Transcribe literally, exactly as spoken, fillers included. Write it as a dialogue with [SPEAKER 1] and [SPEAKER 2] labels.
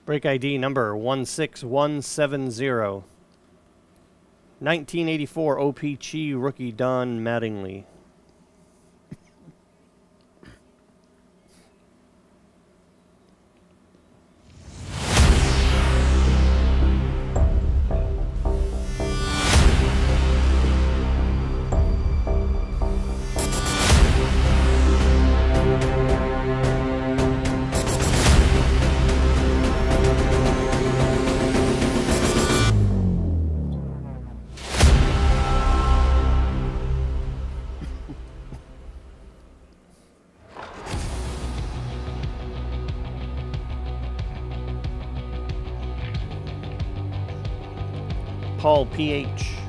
[SPEAKER 1] Break I D number one six one seven zero. nineteen eighty-four O-Pee-Chee rookie Don Mattingly. Paul P H